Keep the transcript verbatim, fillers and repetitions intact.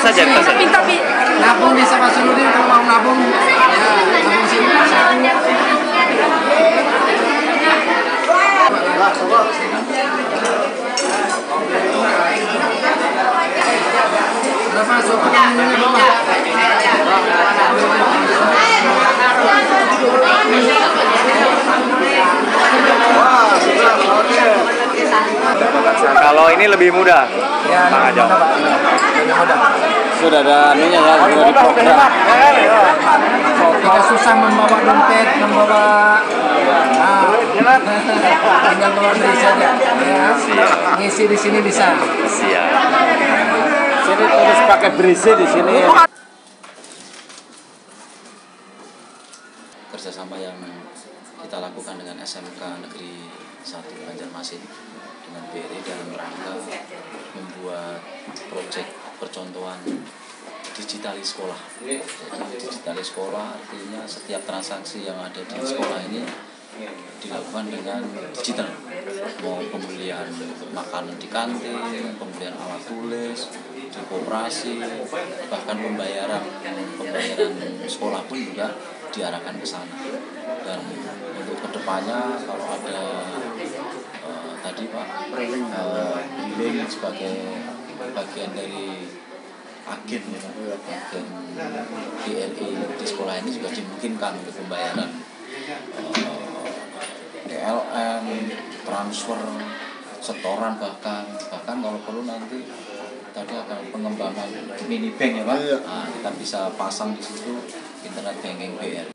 saja, kita saja. Tapi Nabung di Samasuludin, kalau mau nabung, ya nabung sini bisa. Berapa sopan ini Bapak? Kalau ini lebih mudah, Ya, Pak Ajeng. mudah, Pak. Lebih mudah. Sudah ada anunya ya, sudah diprogram. Tidak susah membawa dompet, membawa nah, tinggal bawa beli saja. Ya. Ngisi di sini bisa. Siap. Sini terus pakai berisi di sini. Kerjasama yang kita lakukan dengan S M K Negeri satu Banjarmasin dengan B R I dalam rangka membuat proyek percontohan digitalis sekolah. Jadi digitalis sekolah artinya setiap transaksi yang ada di sekolah ini dilakukan dengan digital, mau pembelian makanan di kantin, pembelian alat tulis di koperasi, bahkan pembayaran pembayaran sekolah pun juga diarahkan ke sana. Dan untuk kedepannya kalau ada uh, tadi Pak uh, billing sebagai bagian dari agen ya Pak, agen B R I di sekolah ini juga dimungkinkan untuk pembayaran uh, P L N, transfer, setoran bahkan bahkan kalau perlu nanti tadi akan pengembangan mini bank ya Pak. Nah, kita bisa pasang di situ internet banking B R I.